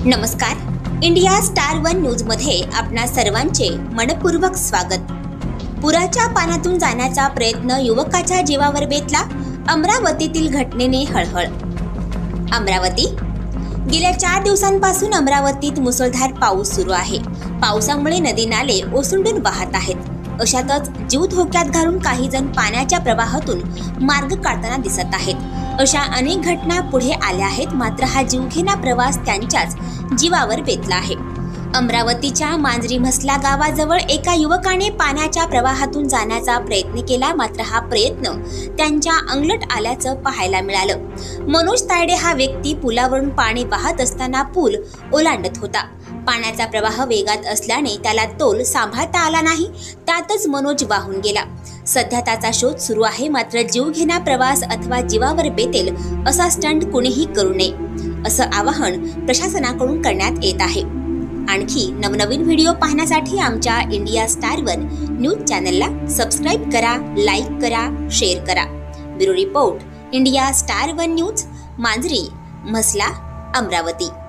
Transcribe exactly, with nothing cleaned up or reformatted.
नमस्कार, India Star One news मध्ये आपणा सर्वांचे मनपूर्वक स्वागत। पुराच्या पाण्यातून जाण्याचा प्रयत्न युवकाच्या जीवावर बेतला, अमरावतीतील घटनेने हळहळ। अमरावती गेल्या चार दिवसांपासून अमरावतीत मुसळधार पाऊस सुरू आहे। पावसामुळे नदी नाले ओसंडून वाहत आहेत। अशातच जीव धोक्यात घालून काही जण पाण्याच्या प्रवाहातून मार्ग काढताना दिसत आहेत। अशा अनेक घटना पुढे आल्या आहेत, मात्र हा जीवघेणा प्रवास त्यांच्याच जीवावर बेतला आहे। अमरावतीच्या मांजरी म्हसला गावाजवळ एका युवकाने पाण्याच्या प्रवाहातून जाण्याचा प्रयत्न केला, मात्र हा प्रयत्न त्यांच्या अंगलट आल्याचं पाहायला मिळालं। मनोज तायडे हा व्यक्ती पुलावरून पाणी वाहत असताना पूल ओलांडत होता। पाण्याचा प्रवाह वेगात असल्याने त्याला तोल सांभाळता आला नाही, त्यातच मनोज वाहून गेला। सध्या त्याचा शोध सुरू आहे, मात्र जीवघेणा प्रवास अथवा जीवावर बेतेल असा स्टंट कुणीही करू नये, असं आवाहन प्रशासनाकडून करण्यात येत आहे। आणखी नवनवीन व्हिडिओ पाहण्यासाठी आमच्या इंडिया स्टार वन न्यूज चॅनलला सबस्क्राईब करा, लाईक करा, शेअर करा। Bureau report, India Star One News, Manjari Mhasla, Amravati.